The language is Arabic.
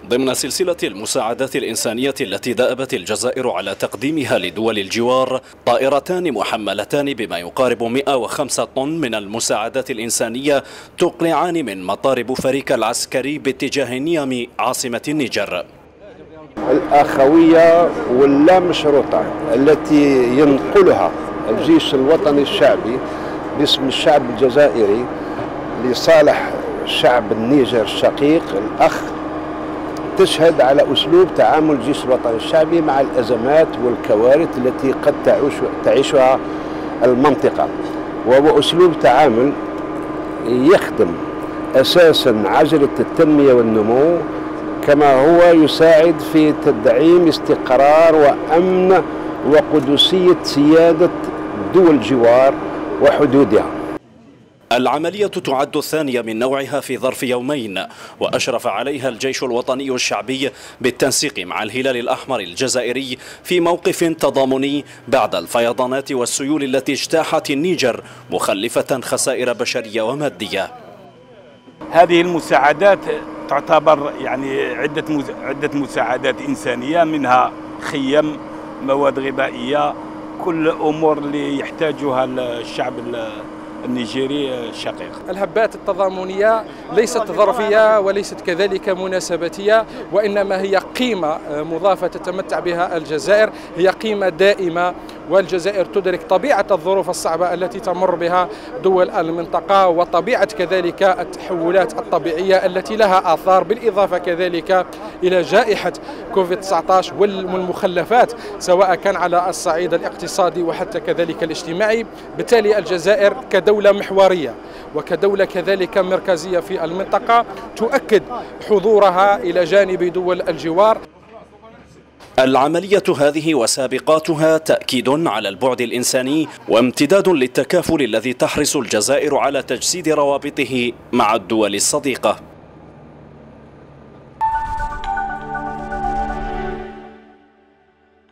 ضمن سلسلة المساعدات الإنسانية التي دأبت الجزائر على تقديمها لدول الجوار طائرتان محملتان بما يقارب 105 طن من المساعدات الإنسانية تقلعان من مطار بوفريكا العسكري باتجاه نيامي عاصمة النيجر. الأخوية واللامشروطة التي ينقلها الجيش الوطني الشعبي باسم الشعب الجزائري لصالح شعب النيجر الشقيق الأخ تشهد على أسلوب تعامل الجيش الوطني الشعبي مع الأزمات والكوارث التي قد تعيشها المنطقة، وهو أسلوب تعامل يخدم أساسا عجلة التنمية والنمو، كما هو يساعد في تدعيم استقرار وأمن وقدسية سيادة دول الجوار وحدودها. العملية تعد الثانية من نوعها في ظرف يومين، وأشرف عليها الجيش الوطني الشعبي بالتنسيق مع الهلال الأحمر الجزائري في موقف تضامني بعد الفيضانات والسيول التي اجتاحت النيجر مخلفة خسائر بشرية ومادية. هذه المساعدات تعتبر عدة مساعدات إنسانية، منها خيم، مواد غذائية، كل أمور اللي يحتاجها الشعب النيجيري الشقيق. الهبات التضامنية ليست ظرفية وليست كذلك مناسباتية، وإنما هي قيمة مضافة تتمتع بها الجزائر، هي قيمة دائمة، والجزائر تدرك طبيعة الظروف الصعبة التي تمر بها دول المنطقة وطبيعة كذلك التحولات الطبيعية التي لها آثار، بالإضافة كذلك إلى جائحة كوفيد-19 والمخلفات سواء كان على الصعيد الاقتصادي وحتى كذلك الاجتماعي. بالتالي الجزائر كدولة محورية وكدولة كذلك مركزية في المنطقة تؤكد حضورها إلى جانب دول الجوار. العملية هذه وسابقاتها تأكيد على البعد الإنساني وامتداد للتكافل الذي تحرص الجزائر على تجسيد روابطه مع الدول الصديقة.